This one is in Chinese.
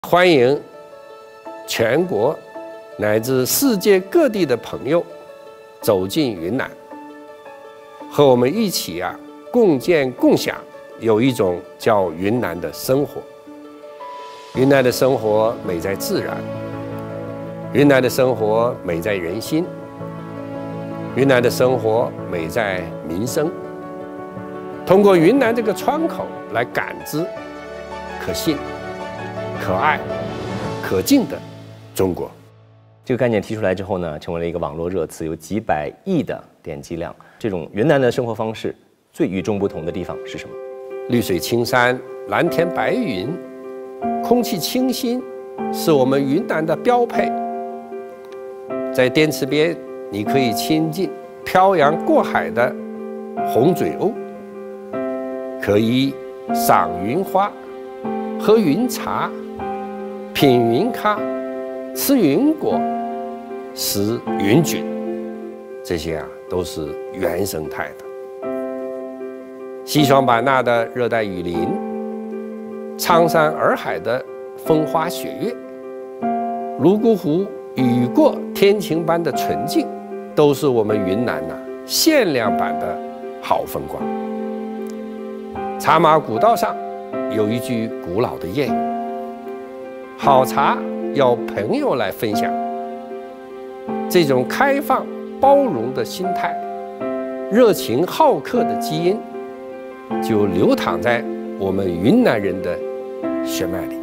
欢迎全国乃至世界各地的朋友走进云南，和我们一起共建共享，有一种叫云南的生活。云南的生活美在自然，云南的生活美在人心，云南的生活美在民生。通过云南这个窗口来感知可信、可爱、可敬的中国。 这个概念提出来之后呢，成为了一个网络热词，有几百亿的点击量。这种云南的生活方式最与众不同的地方是什么？ 绿水青山、蓝天白云，空气清新，是我们云南的标配。在滇池边，你可以亲近漂洋过海的红嘴鸥，可以赏云花、喝云茶、品云咖、吃云果、食云菌，这些都是原生态的。西双版纳的热带雨林，苍山洱海的风花雪月，泸沽湖雨过天晴般的纯净，都是我们云南限量版的好风光。茶马古道上有一句古老的谚语：好茶要朋友来分享。这种开放包容的心态，热情好客的基因，就流淌在我们云南人的血脉里。